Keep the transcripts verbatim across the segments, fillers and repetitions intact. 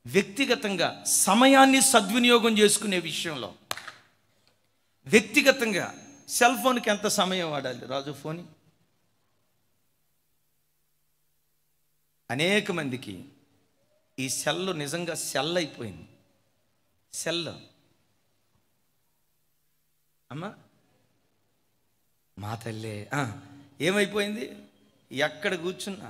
వ్యక్తిగతంగా సమయాన్ని సద్వినియోగం చేసుకునే విషయంలో వ్యక్తిగతంగా సెల్ ఫోన్కి ఎంత సమయం వాడాలి రాజు? ఫోన్ అనేక మందికి ఈ సెల్ నిజంగా సెల్ అయిపోయింది. సెల్ అమ్మా మా తల్లే ఏమైపోయింది? ఎక్కడ కూర్చున్నా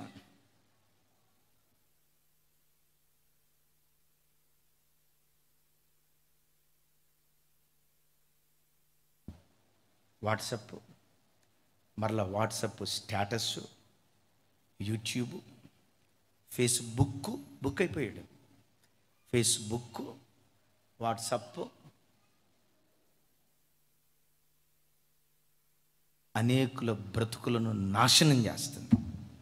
వాట్సప్, మరలా WhatsApp status, YouTube, Facebook, book అయిపోయాడు. ఫేస్బుక్, వాట్సప్ అనేకుల బ్రతుకులను నాశనం చేస్తుంది.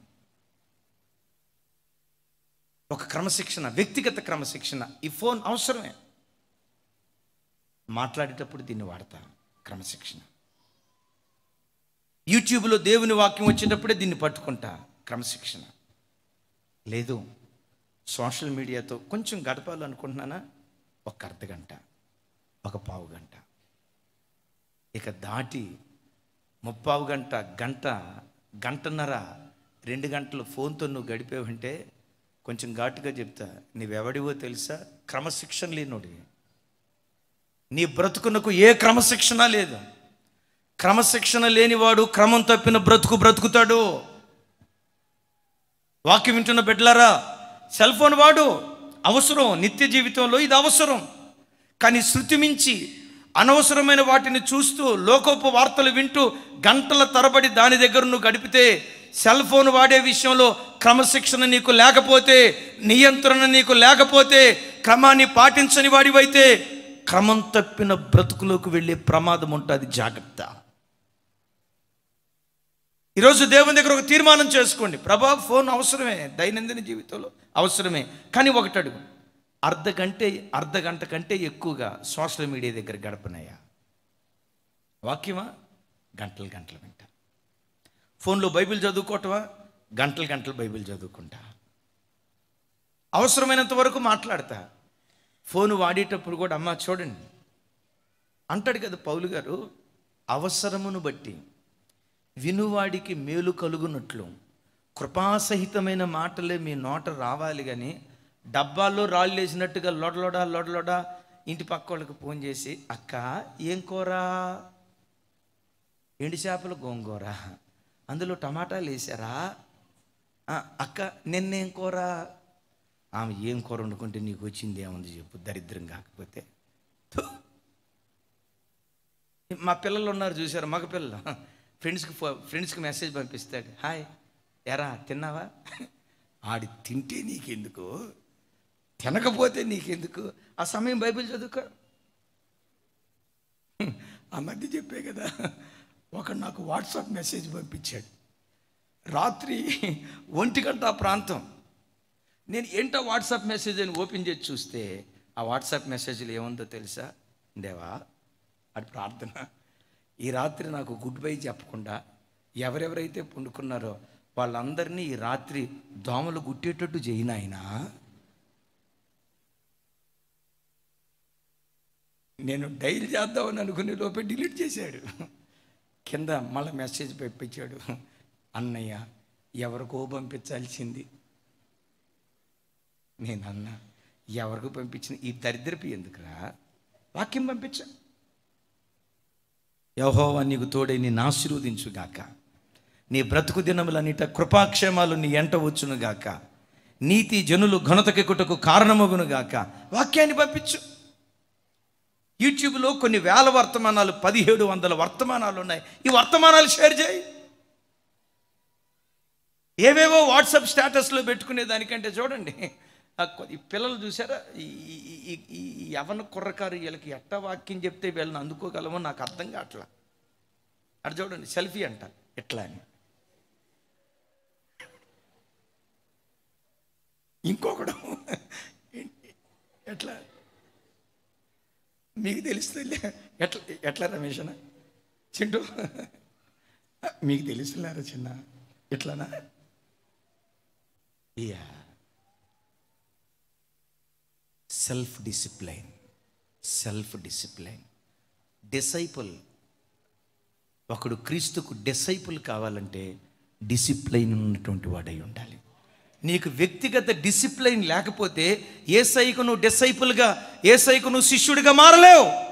ఒక క్రమశిక్షణ, వ్యక్తిగత క్రమశిక్షణ. ఈ ఫోన్ అవసరమే, మాట్లాడేటప్పుడు దీన్ని వాడతా. క్రమశిక్షణ. యూట్యూబ్లో దేవుని వాక్యం వచ్చేటప్పుడే దీన్ని పట్టుకుంటా. క్రమశిక్షణ. లేదు సోషల్ మీడియాతో కొంచెం గడపాలనుకుంటున్నానా, ఒక అర్ధ గంట, ఒక పావు గంట. ఇక దాటి ముప్పావు గంట, గంట, గంటన్నర, రెండు గంటలు ఫోన్తో నువ్వు గడిపేవంటే కొంచెం ఘాటుగా చెప్తా, నీవెవడివో తెలుసా? క్రమశిక్షణ లేనోడి. నీ బ్రతుకునకు ఏ క్రమశిక్షణ లేదు. క్రమశిక్షణ లేనివాడు క్రమం తప్పిన బ్రతుకు బ్రతుకుతాడు. వాక్యం వింటున్న బిడ్డలారా, సెల్ ఫోన్ వాడు అవసరం, నిత్య జీవితంలో ఇది అవసరం. కానీ శృతి మించి అనవసరమైన వాటిని చూస్తూ లోకోపు వార్తలు వింటూ గంటల తరబడి దాని దగ్గర నువ్వు గడిపితే, సెల్ ఫోన్ వాడే విషయంలో క్రమశిక్షణ నీకు లేకపోతే, నియంత్రణ నీకు లేకపోతే, క్రమాన్ని పాటించని వాడివైతే క్రమం తప్పిన బ్రతుకులోకి వెళ్ళే ప్రమాదం ఉంటుంది. జాగ్రత్త. ఈరోజు దేవుని దగ్గర ఒక తీర్మానం చేసుకోండి. ప్రభా, ఫోన్ అవసరమే, దైనందిన జీవితంలో అవసరమే. కానీ ఒకటి అడుగు, అర్ధ గంటే అర్ధ గంట కంటే ఎక్కువగా సోషల్ మీడియా దగ్గర గడపనయ్యా. వాక్యమా? గంటలు గంటలు వింటా. ఫోన్లో బైబిల్ చదువుకోవటమా? గంటలు గంటలు బైబిల్ చదువుకుంటా. అవసరమైనంత వరకు మాట్లాడతా. ఫోన్ వాడేటప్పుడు కూడా అమ్మ చూడండి అంటాడు కదా పౌలు గారు, అవసరమును బట్టి వినువాడికి మేలు కలుగునట్లు కృపాసహితమైన మాటలే మీ నోట రావాలి. కానీ డబ్బాల్లో రాళ్ళు వేసినట్టుగా లొడలోడా లొడలోడా ఇంటి పక్క వాళ్ళకి ఫోన్ చేసి, అక్క ఏం కూర? ఎండి చేపలు గోంగూర, అందులో టమాటాలు వేసారా? అక్క నిన్నేం కూర? ఆమె ఏం కూర వండుకుంటే నీకు వచ్చింది ఏముంది చెప్పు, దరిద్రం కాకపోతే. మా పిల్లలు ఉన్నారు చూసారు, మగ పిల్లలు, ఫ్రెండ్స్కి ఫో ఫ్రెండ్స్కి మెసేజ్ పంపిస్తాడు, హాయ్ ఎరా తిన్నావా? ఆడి తింటే నీకెందుకు, తినకపోతే నీకెందుకు? ఆ సమయం బైబిల్ చదువుకో. ఆ మధ్య చెప్పే కదా, ఒకడు నాకు వాట్సాప్ మెసేజ్ పంపించాడు రాత్రి ఒంటి గంట ఆ ప్రాంతం. నేను ఏంటో వాట్సాప్ మెసేజ్ అని ఓపెన్ చేసి చూస్తే ఆ వాట్సాప్ మెసేజ్లో ఏముందో తెలుసా? దేవా, అది ప్రార్థన, ఈ రాత్రి నాకు గుడ్ బై చెప్పకుండా ఎవరెవరైతే పండుకున్నారో వాళ్ళందరినీ ఈ రాత్రి దోమలు గుట్టేటట్టు చేయనాయనా. నేను డైల్ చేద్దామని అనుకునే లోపే డిలీట్ చేశాడు. కింద మళ్ళీ మెసేజ్ పంపించాడు, అన్నయ్య ఎవరికో పంపించాల్సింది. నేను అన్నా, ఎవరికి పంపించిన ఈ దరిద్రపు ఎందుకురా, వాక్యం పంపించా. యెహోవా నీకు తోడై నిన్ను ఆశీర్వదించుగాక, నీ బ్రతుకు దినములన్నిట కృపాక్షేమాలు నీ ఎంట వచ్చునుగాక, నీతి జనులు ఘనతకెక్కుటకు కారణమగునుగాక. వాక్యాన్ని పంపించు. యూట్యూబ్లో కొన్ని వేల వర్తమానాలు, పదిహేడు వందల వర్తమానాలు ఉన్నాయి. ఈ వర్తమానాలు షేర్ చేయి. ఏవేవో వాట్సాప్ స్టేటస్లో పెట్టుకునే దానికంటే చూడండి, ఈ పిల్లలు చూసారా, ఈ యవన కుర్రకారు వీళ్ళకి ఎట్ట వాక్యం చెప్తే వీళ్ళని అందుకోగలమో నాకు అర్థం కావట్లా. అటు చూడండి, సెల్ఫీ అంట ఎట్లా అని. ఇంకొకడు ఎట్లా మీకు తెలుస్తుంది, ఎట్లా ఎట్లా రమేషనా చింటూ మీకు తెలుస్తున్నారా చిన్న ఎట్లానా? ఇయా self discipline. Self discipline. Disciple, ఒకడు క్రీస్తుకు డిసైపుల్ కావాలంటే డిసిప్లైన్ ఉన్నటువంటి వాడై ఉండాలి. నీకు వ్యక్తిగత డిసిప్లైన్ లేకపోతే యేసయ్యకు నువ్వు డిసైపుల్గా, యేసయ్యకు నువ్వు శిష్యుడిగా మారలేవు.